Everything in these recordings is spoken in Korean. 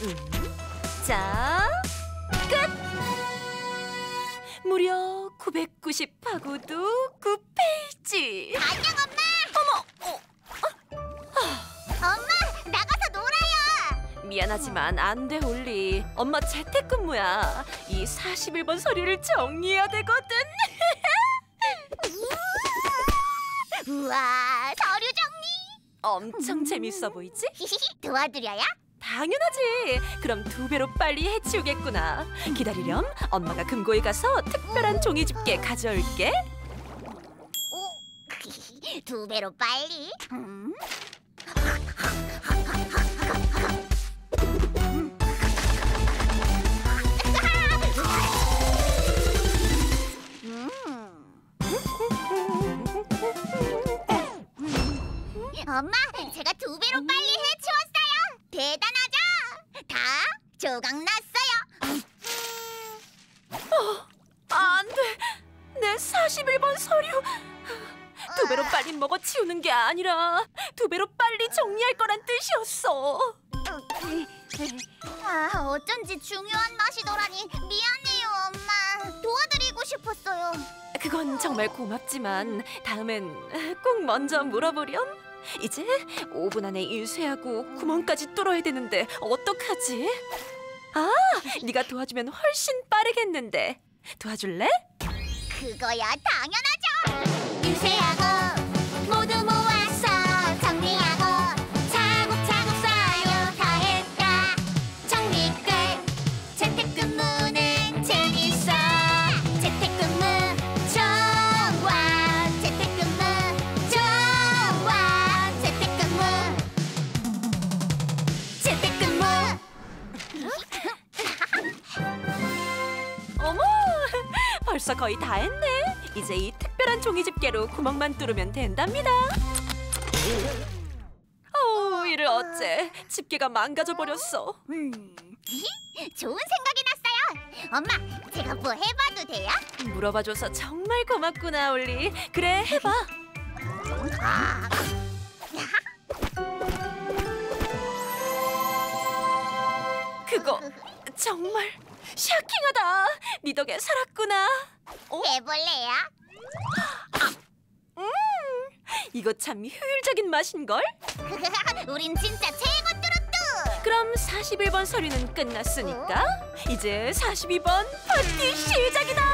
자, 끝! 무려 990하고도 9페이지. 안녕, 엄마. 엄마, 나가서 놀아요. 미안하지만 안 돼, 홀리. 엄마 재택근무야. 이 41번 서류를 정리해야 되거든. 우와, 서류 정리. 엄청 재밌어 보이지? 도와드려요? 당연하지. 그럼 2배로 빨리 해치우겠구나. 기다리렴. 엄마가 금고에 가서 특별한 종이 집게 가져올게. 오, 2배로 빨리. 엄마, 제가 2배로 빨리 해치웠어요. 대단하죠? 다 조각 났어요. 안 돼. 내 41번 서류. 2배로 빨리 먹어 치우는 게 아니라 2배로 빨리 정리할 거란 뜻이었어. 어쩐지 중요한 맛이더라니. 미안해요, 엄마. 도와드리고 싶었어요. 그건 정말 고맙지만 다음엔 꼭 먼저 물어보렴. 이제 5분 안에 인쇄하고 구멍까지 뚫어야 되는데 어떡하지? 아, 네가 도와주면 훨씬 빠르겠는데. 도와줄래? 그거야 당연하죠. 인쇄하고 모두 모아서 정리하고 차곡차곡 쌓여 다 했다. 정리 끝. 재택근무는 재밌어. 재택근무 좋아. 재택근무 좋아. 재택근무. 재택근무. 어머, 벌써 거의 다 했네. 이제 이 특별한 종이 집게로 구멍만 뚫으면 된답니다. 이를 어째. 집게가 망가져 버렸어. 좋은 생각이 났어요. 엄마, 제가 뭐 해봐도 돼요? 물어봐줘서 정말 고맙구나, 올리. 그래, 해봐. 그거 정말 샤킹하다. 네 덕에 살았구나. 해볼래요? 이거 참 효율적인 맛인걸? 우린 진짜 최고 뚜루뚜! 그럼 41번 서류는 끝났으니까 이제 42번 파티 시작이다.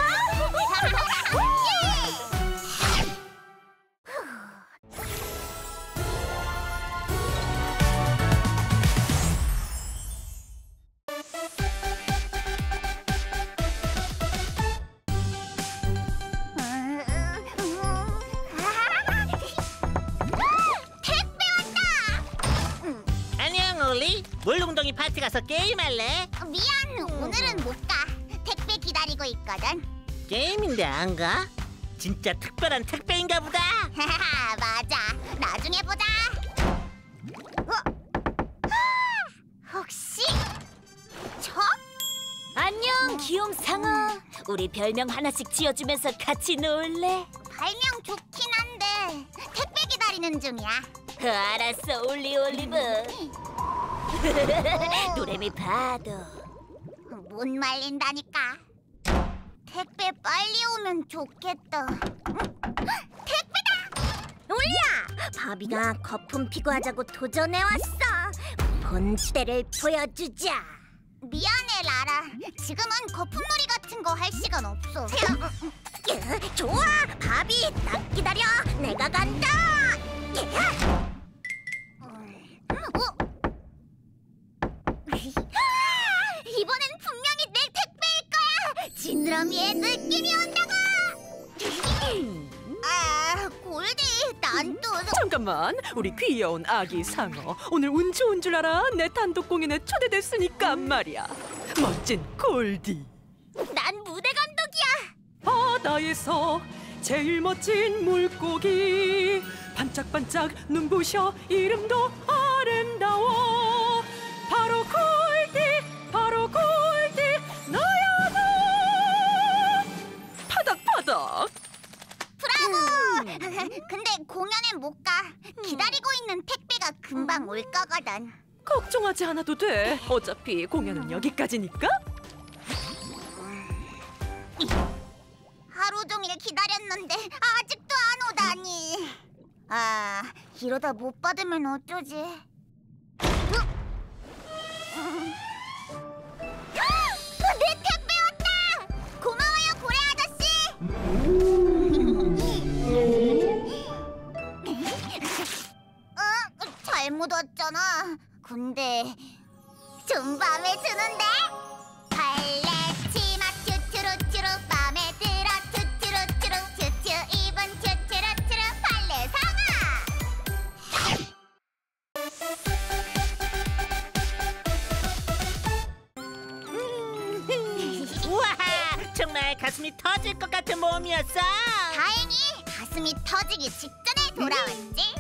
물웅덩이 파티 가서 게임할래? 미안, 오늘은 못 가. 택배 기다리고 있거든. 게임인데 안 가? 진짜 특별한 택배인가 보다. 맞아, 나중에 보자. 혹시 저? 안녕, 귀염 상어. 우리 별명 하나씩 지어주면서 같이 놀래? 발명 좋긴 한데 택배 기다리는 중이야. 알았어, 올리브. 노래미 봐도 못 말린다니까. 택배 빨리 오면 좋겠다. 택배다! 올리야, 바비가 거품 피고 하자고 도전해왔어. 본때를 보여주자. 미안해, 라라. 지금은 거품놀이 같은 거 할 시간 없어. 좋아, 바비, 딱 기다려. 내가 간다. 이번엔 분명히 내 택배일 거야. 지느러미의 느낌이 온다고. 골디, 난 또... 잠깐만, 우리 귀여운 아기 상어. 오늘 운 좋은 줄 알아? 내 단독 공연에 초대됐으니까 말이야. 멋진 골디. 난 무대 감독이야. 바다에서 제일 멋진 물고기. 반짝반짝 눈부셔 이름도 아름다워. 바로 골디, 바로 골디, 너야 너. 파닥파닥. 브라보! 근데 공연엔 못 가. 기다리고 있는 택배가 금방 올 거거든. 걱정하지 않아도 돼. 어차피 공연은 여기까지니까. 하루 종일 기다렸는데 아직도 안 오다니. 아, 이러다 못 받으면 어쩌지? 내 택배 왔다! 고마워요, 고래 아저씨. 잘못 왔잖아. 근데 좀 마음에 드는데? 발레 치마 튜트루트루 맘에 들어 튜트루트루 튜트 입은 튜트루트루 발레 상아. 우와, 정말 가슴이 터질 것 같은 모험이었어. 다행히 가슴이 터지기 직전에 돌아왔지.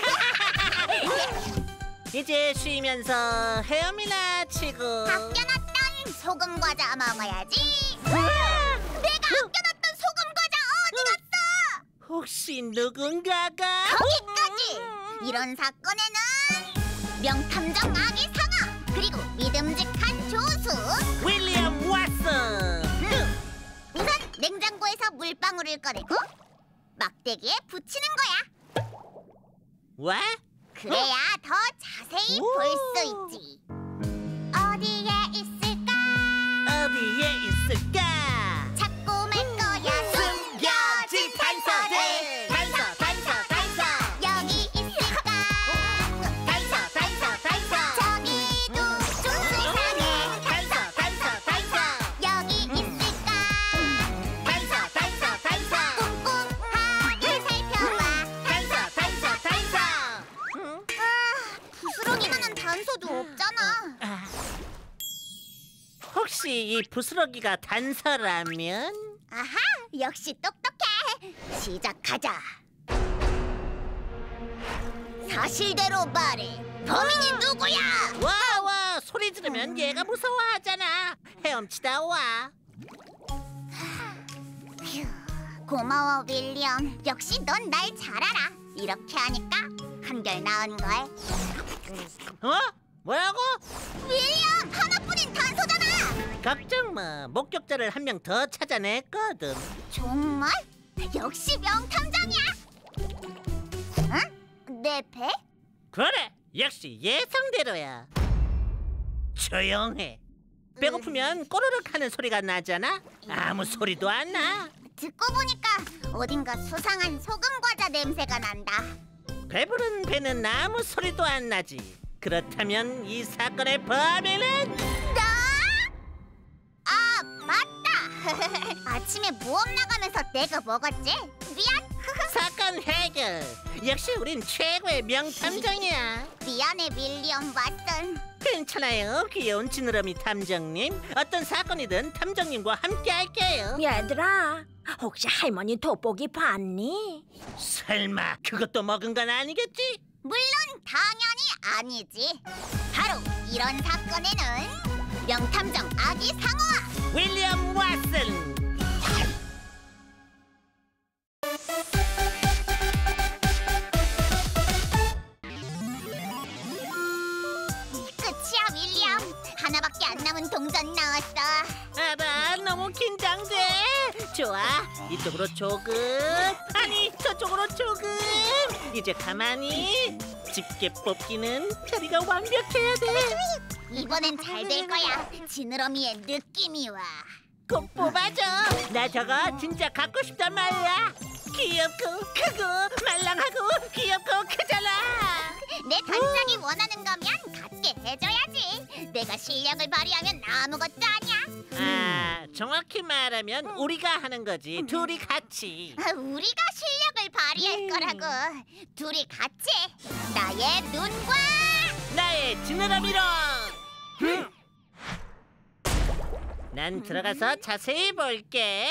이제 쉬면서 헤엄이나 치고. 아껴놨던 소금 과자 먹어야지. 내가 아껴놨던 소금 과자 어디 갔어? 혹시 누군가가? 거기까지! 이런 사건에는 명탐정 아기 상어 그리고 믿음직한 조수 윌리엄 왓슨. 우선 냉장고에서 물방울을 꺼내고 막대기에 붙이는 거야. 와? 그래야 더 자세히 볼 수 있지. 어디에 있을까? 어디에 있을까? 찾고 말 거야. 숨겨진 단서들. 단서, 단서, 단서. 여기 있을까? 단서, 단서, 단서. 저기도 수수상해. 단서, 단서, 단서. 여기 있을까? 단서, 단서, 단서. 꼼꼼하게 살펴봐. 단서, 단서, 단서. 부스러기만한 단서도 없잖아. 혹시 이 부스러기가 단서라면? 아하, 역시 똑똑해. 시작하자. 사실대로 말해. 범인이 누구야? 와, 소리 지르면 얘가 무서워하잖아. 헤엄치다 와. 휴, 고마워 윌리엄. 역시 넌 날 잘 알아. 이렇게 하니까 한결 나은걸. 어? 뭐라고? 윌리엄, 하나뿐인 단서잖아. 걱정 마. 목격자를 한 명 더 찾아냈거든. 정말? 역시 명탐정이야. 응? 내 배? 그래, 역시 예상대로야. 조용해. 배고프면 꼬르륵 하는 소리가 나잖아. 아무 소리도 안 나. 듣고 보니까 어딘가 수상한 소금 과자 냄새가 난다. 배부른 배는 아무 소리도 안 나지. 그렇다면 이 사건의 범인은? 나? 아, 맞다. 아침에 모험 나가면서 내가 먹었지? 미안. 사건 해결. 역시 우린 최고의 명탐정이야. 미안해 윌리엄 왓슨. 괜찮아요, 귀여운 지느러미 탐정님. 어떤 사건이든 탐정님과 함께 할게요. 얘들아, 혹시 할머니 돋보기 봤니? 설마 그것도 먹은 건 아니겠지? 물론 당연히 아니지. 바로 이런 사건에는 명탐정 아기 상어와 윌리엄 왓슨. 끝이야 윌리엄. 하나밖에 안 남은 동전 나왔어. 알아, 너무 긴장돼. 좋아, 이쪽으로 조금, 아니 저쪽으로 조금. 이제 가만히. 집게 뽑기는 자리가 완벽해야 돼. 이번엔 잘 될 거야. 지느러미의 느낌이 와. 꼭 뽑아줘. 나 저거 진짜 갖고 싶단 말이야. 귀엽고 크고 말랑하고 귀엽고 크잖아. 내 단장이 원하는 거면 갖게 해줘야지. 내가 실력을 발휘하면 아무것도 아니야. 아, 정확히 말하면 우리가 하는 거지. 둘이 같이. 우리가 실력을 발휘할 거라고. 둘이 같이 나의 눈과 나의 지느러미로. 난 들어가서 자세히 볼게.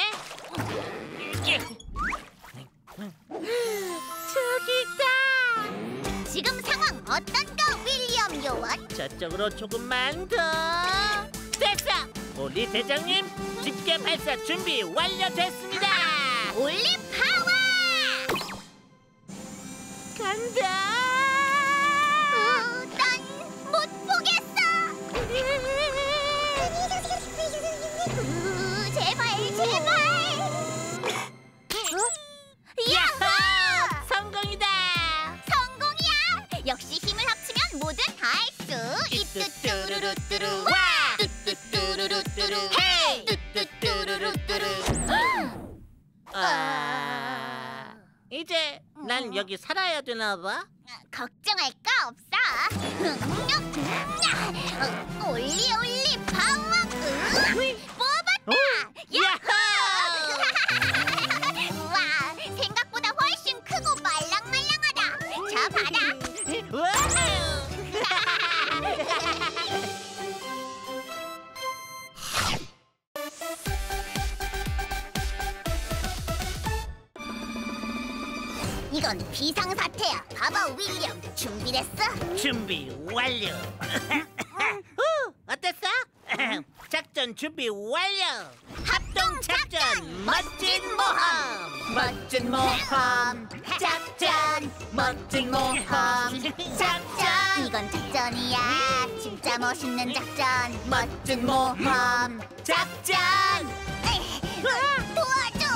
저기 있다. 지금 상황 어떤가 윌리엄 요원? 저쪽으로 조금만 더. 됐어. 우리 대장님, 집게 발사 준비 완료됐습니다. 올림 파워! 간다. 난 못 봐. 여기 살아야 되나 봐. 걱정할 거 없어. 올리 올리 파워. 뽑았다. 야호! 우와, 생각보다 훨씬 크고 말랑말랑하다. 자, 봐라. 이건 비상사태야. 봐봐, 윌리엄. 준비됐어? 준비 완료. 어땠어? 작전 준비 완료. 합동 작전 멋진 모험. 멋진 모험 작전. 멋진 모험 작전. 이건 작전이야. 진짜 멋있는 작전. 멋진 모험 작전. 도와줘.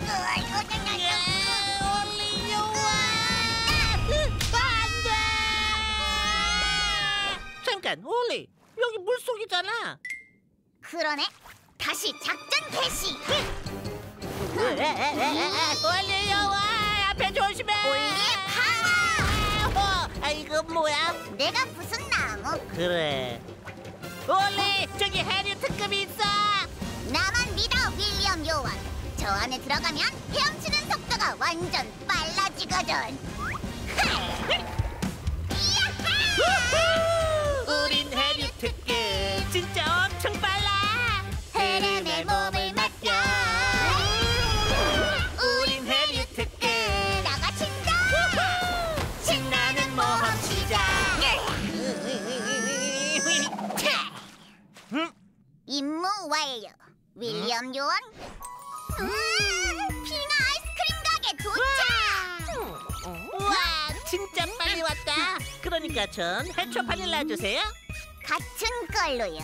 잠깐, 올리. 여기 물속이잖아. 그러네. 다시 작전 개시. 올리 여와, 앞에 조심해. 올리 파워. 이거 뭐야? 내가 무슨 나무? 그래. 올리, 저기 해류 특급이 있어. 나만 믿어, 윌리엄 요원. 저 안에 들어가면 헤엄치는 속도가 완전 빨라지거든. 우린 해류 특급 진짜 엄청 빨라. 흐름에 몸을 맡겨. 우린 해류 특급 나가 친다. 신나는 모험 시작. 임무 완료. 윌리엄 요원. 빙하 아이스크림 가게 도착. 우와, 진짜 빨리 왔다. 그러니까 전 해초 바닐라 주세요. 같은 걸로요.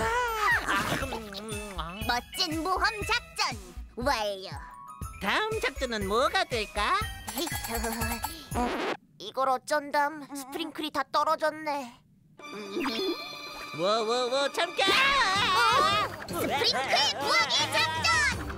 멋진 모험 작전 완료. 다음 작전은 뭐가 될까? 이걸 어쩐담. 스프링클이 다 떨어졌네. 워워워, 잠깐! 스프링클 구하기 작전.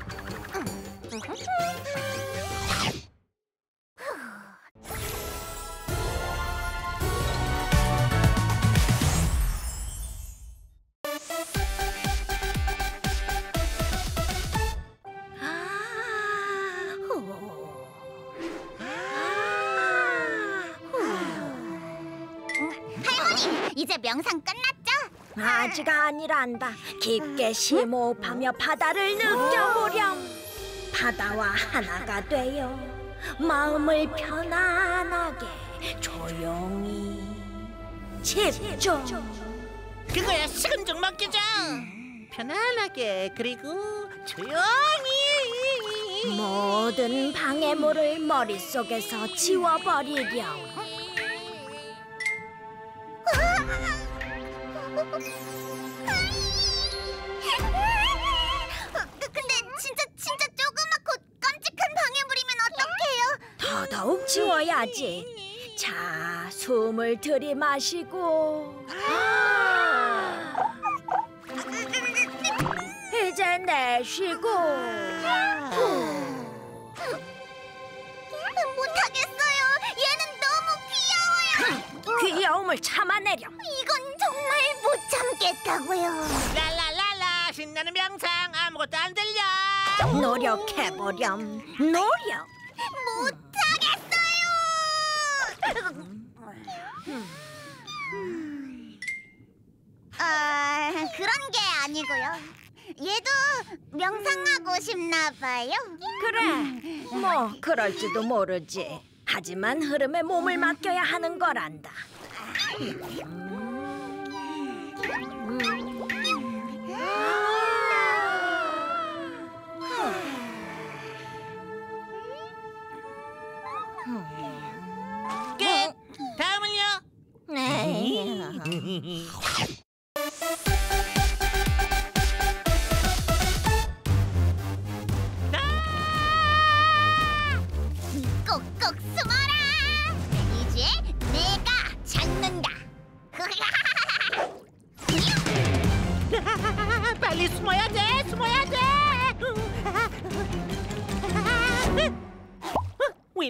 할머니, 이제 명상 끝났죠? 아직 아니란다. 깊게 심호흡하며 바다를 느껴보렴. 바다와 하나가 되어 마음을 편안하게 조용히 집중. 그거야, 식은 죽 먹기죠. 편안하게, 그리고 조용히. 모든 방해물을 머릿속에서 지워버리렴. 근데 진짜 조그맣고 깜찍한 방해물이면 어떡해요? 더더욱 지워야지. 자, 숨을 들이마시고 이제 내쉬고. 못하겠어요. 얘는 너무 귀여워요. 귀여움을 참아내렴. 이건 정말 못 참겠다고요. 랄랄랄라, 신나는 명상 아무것도 안 들려. 노력해보렴. 노력. 그런 게 아니고요. 얘도 명상하고 싶나 봐요. 그래, 뭐 그럴지도 모르지. 하지만 흐름에 몸을 맡겨야 하는 거란다. 끝. 다음은요? 네. 꼭꼭 숨어라. 이제 내가 잡는다. 빨리 숨어야 돼, 숨어야 돼.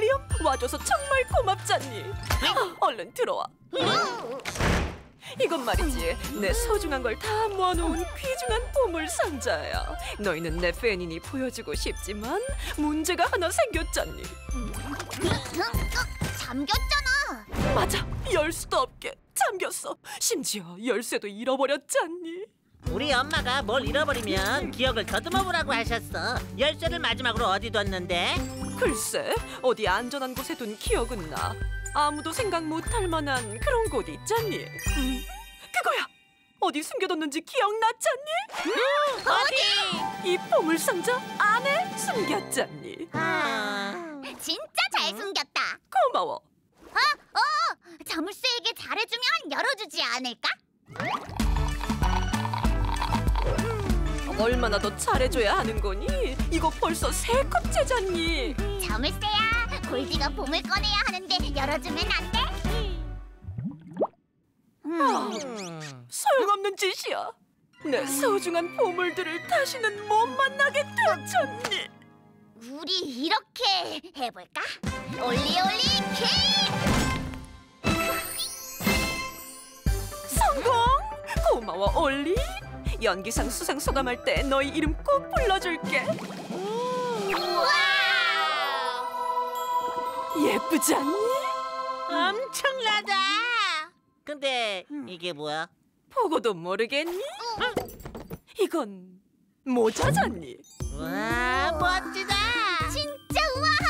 윌리엄, 와줘서 정말 고맙잖니. 얼른 들어와. 이건 말이지, 내 소중한 걸 다 모아놓은 귀중한 보물 상자야. 너희는 내 팬이니 보여주고 싶지만 문제가 하나 생겼잖니. 잠겼잖아. 맞아, 열 수도 없게 잠겼어. 심지어 열쇠도 잃어버렸잖니. 우리 엄마가 뭘 잃어버리면 기억을 더듬어 보라고 하셨어. 열쇠를 마지막으로 어디 뒀는데? 글쎄, 어디 안전한 곳에 둔 기억은 나. 아무도 생각 못할 만한 그런 곳 있잖니. 그거야. 어디 숨겨뒀는지 기억났잖니? 어디? 이 보물 상자 안에 숨겼잖니. 진짜 잘 숨겼다. 고마워. 자물쇠에게 잘해주면 열어주지 않을까? 얼마나 더 잘해줘야 하는 거니? 이거 벌써 3컵째잖니. 자물쇠야, 골디가 보물 꺼내야 하는데 열어주면 안 돼? 소용없는 짓이야. 내 소중한 보물들을 다시는 못 만나게 됐잖니. 우리 이렇게 해볼까? 올리 케이크! 성공! 고마워, 올리. 연기상 수상 소감할 때 너희 이름 꼭 불러줄게. 우와! 예쁘지 않니? 엄청나다. 근데 이게 뭐야? 보고도 모르겠니? 이건 모자잖니. 와, 멋지다. 진짜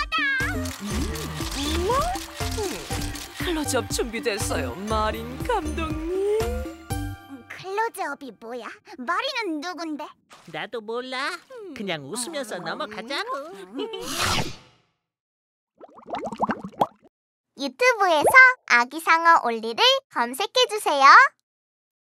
우아하다! 우와? 클로즈업 준비됐어요, 마린 감독님. 클로즈업이 뭐야? 마리는 누군데? 나도 몰라. 그냥 웃으면서 넘어가자고. 유튜브에서 아기상어 올리를 검색해주세요.